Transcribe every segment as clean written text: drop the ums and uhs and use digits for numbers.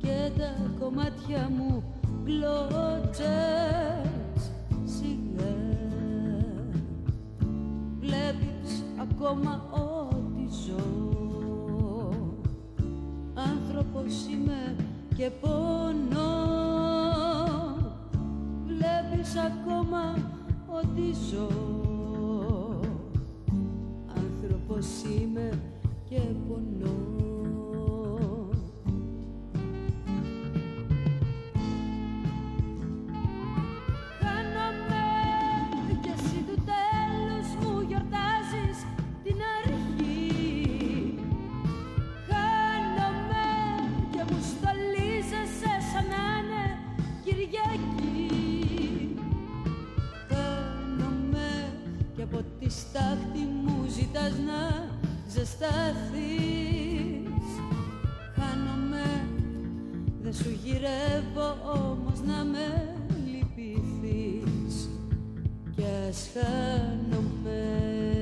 και τα κομμάτια μου γλώτσες. Σιγά βλέπεις ακόμα ότι ζω. Άνθρωπος είμαι και πονώ. Βλέπεις ακόμα ότι ζω. Άνθρωπος είμαι και πονώ. Χάνομαι κι εσύ του τέλους μου γιορτάζεις την αρχή. Χάνομαι και μου στολίζεσαι σαν να είναι Κυριακή. Χάνομαι και από τη στάχτη μου ζητάς να ζεσταθείς. Χάνομαι, δεν σου γυρεύω όμως να με λυπηθείς. Κι ας χάνομαι.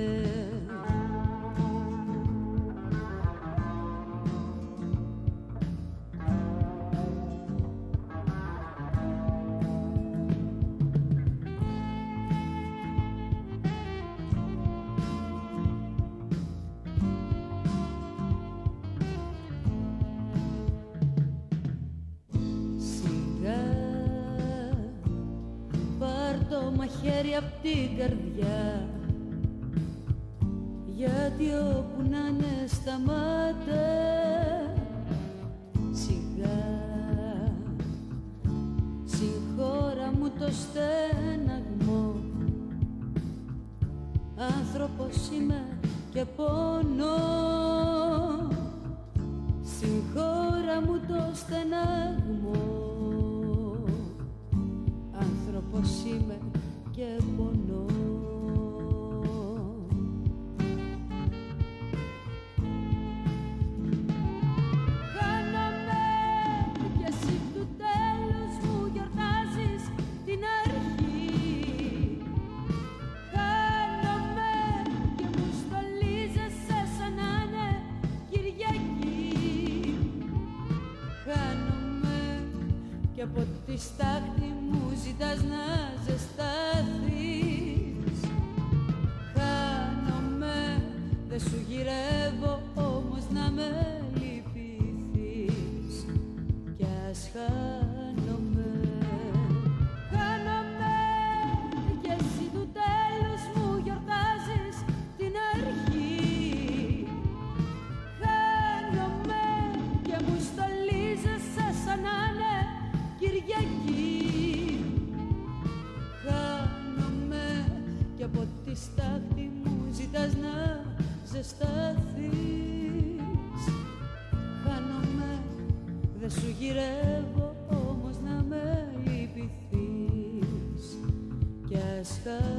Μαχαίρι απ' την καρδιά, γιατί όπου να είναι σταμάτα. Σιγά συγχώρα μου το στέναγμο. Άνθρωπος είμαι και πονώ. Συγχώρα μου το στεναγμό. Άνθρωπος είμαι και πονώ. Χάνομαι κι εσύ του τέλους μου γιορτάζεις την αρχή. Χάνομαι και μου στολίζεσαι σαν να είναι Κυριακή. Χάνομαι και από τη στάχτη μου ζητάς να ζεσταθείς. Χάνομαι, δεν σου γυρεύω όμως να με λυπηθείς. Κι ας χάνομαι. Χάνομαι κι εσύ του τέλους μου γιορτάζεις την αρχή. Χάνομαι και μου στολίζεσαι σαν να είναι Κυριακή. Χάνομαι και από τη στάχτη μου ζητάς να ζεσταθείς. Χάνομαι, δεν σου γυρεύω όμως να με λυπηθείς. Κι ας